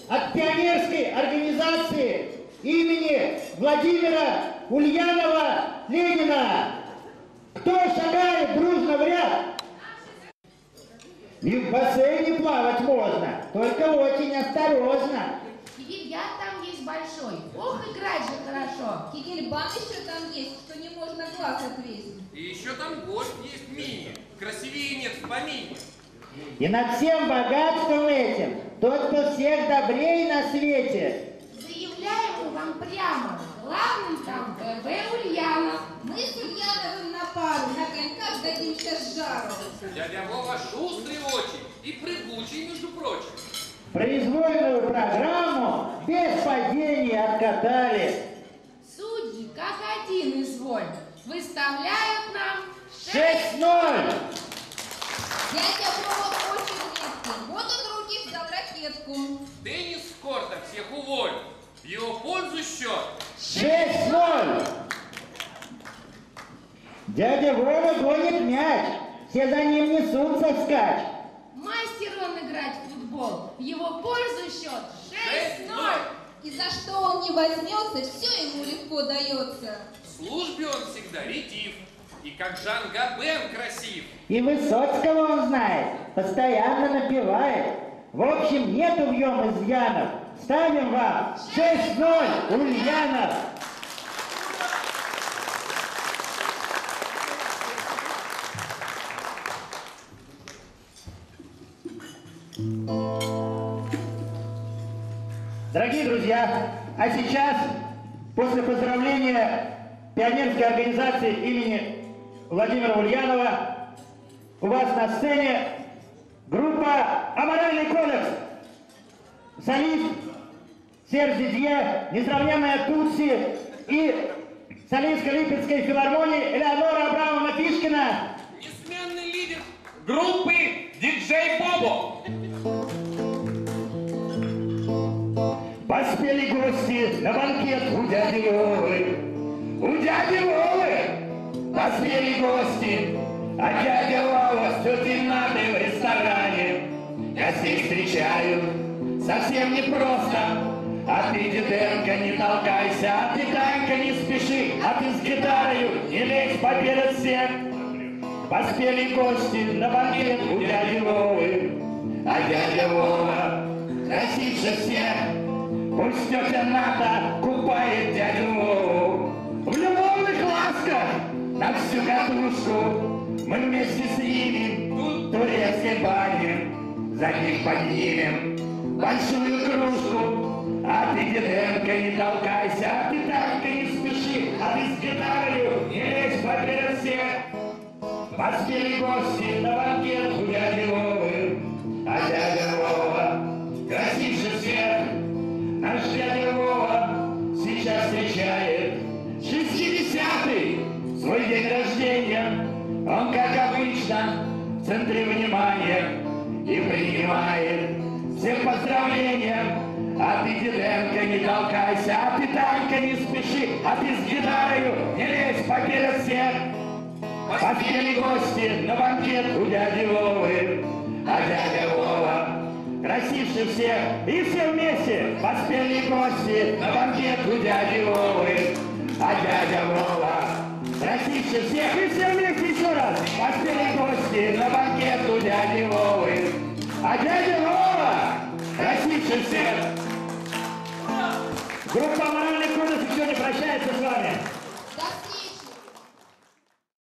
от пионерской организации имени Владимира Ульянова Ленина. Кто шагает дружно в ряд? И в бассейне плавать можно, только очень осторожно. Кигельяд там есть большой. Ох, играть же хорошо. Кигельбан еще там есть, что не можно глаз отвесить. И еще там гость есть мини. Красивее нет в помине. И над всем богатством этим тот, кто всех добрей на свете. Заявляем вам прямо, главным там ВВ Ульянов. Мы с Ульяновым на пару, на коньках дадим сейчас жару. Дядя Вова шустрый очень и прыгучий, между прочим. Произвольную программу без падений откатали. Судьи, как один изволь, выставляют нам 6-0. Дядя Вова очень редкий, вот он руки взял ракетку. Теннис с корта всех уволь. В его пользу счет. 6-0. Дядя Вова гонит мяч, все за ним несутся вскачь. мастер он играть в футбол. В его пользу счет 6-0. И за что он не возьмется, все ему легко дается. В службе он всегда ретив. И как Жан Габен красив. И Высоцкого он знает, постоянно напевает. В общем, нету в нем изъянов. Ставим вам 6-0, Ульянов. Дорогие друзья, а сейчас, после поздравления пионерской организации имени Владимира Ульянова, у вас на сцене группа «Аморальный кодекс». Солист Серж Дидье, несравненная Тутси и солистка Липецкой филармонии Элеонора Абрамовна-Фишкина. Несменный лидер группы диджей Бобо. Поспели гости на банкет у дяди Вовы. У дяди Вовы поспели гости, а дядя Вова с тетей Надой в ресторане. Гостей встречают совсем непросто. А ты, Диденко, не толкайся, а ты, Танька, не спеши, а ты с гитарою не лезь поперед всех. Поспели гости на банкет у дяди Вовы, а дядя Вова красивше всех. Пусть тетя Ната купает дядю Вову в любовных ласках на всю катушку. Мы вместе с ними в турецкой бане за них поднимем большую кружку. А ты, Диденко, не толкайся, а ты, Танька, не спеши, а ты с гитарою не лезь поперед всех. Поспели гости на банкет у дяди Вовы, а дядя Вова красивше всех. Наш дядя Вова сейчас встречает 60-й свой день рождения. Он, как обычно, в центре внимания и принимает всех поздравления. А ты, Диденко, не толкайся, а ты, Танька, не спеши, а ты с гитарою не лезь поперед всех. Поспели гости на банкет у дяди Вовы, а дядя Вова красивше всех. И все вместе поспели гости на банкет у дяди Вовы, а дядя Вова красивше всех. И все вместе еще раз поспели гости на банкет у дяди Вовы, а дядя Вова красивше всех. Группа «Аморальный кодекс» еще не прощается с вами.